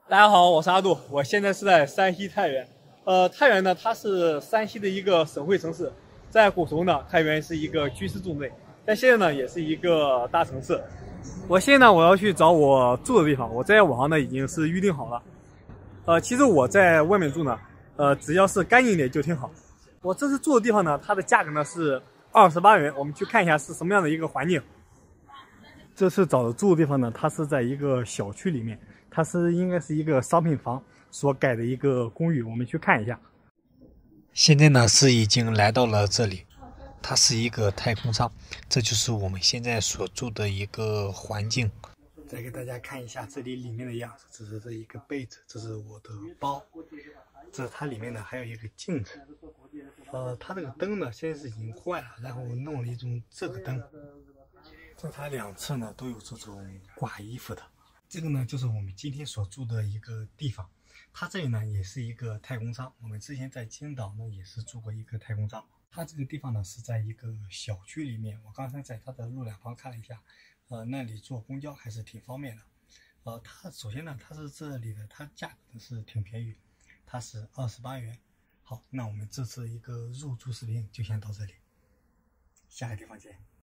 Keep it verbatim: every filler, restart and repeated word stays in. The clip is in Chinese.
大家好，我是阿杜，我现在是在山西太原。呃，太原呢，它是山西的一个省会城市，在古时候呢，太原是一个军事重镇，但现在呢，也是一个大城市。我现在呢，我要去找我住的地方，我在网上呢已经是预定好了。呃，其实我在外面住呢，呃，只要是干净一点就挺好。我这次住的地方呢，它的价格呢是二十八元，我们去看一下是什么样的一个环境。这次找的住的地方呢，它是在一个小区里面，它是应该是一个商品房所改的一个公寓，我们去看一下。 现在呢是已经来到了这里，它是一个太空舱，这就是我们现在所住的一个环境。 再给大家看一下这里里面的样子，这是这一个被子，这是我的包，这是它里面呢还有一个镜子。呃，它这个灯呢现在是已经坏了，然后弄了一种这个灯。这它两侧呢都有这种挂衣服的。这个呢就是我们今天所住的一个地方，它这里呢也是一个太空舱。我们之前在青岛呢也是住过一个太空舱。它这个地方呢是在一个小区里面，我刚才在它的路两旁看了一下，呃，那里坐公交还是挺方便的。呃，它首先呢它是这里的，它价格是挺便宜，它是二十八元。好，那我们这次一个入住视频就先到这里，下个地方见。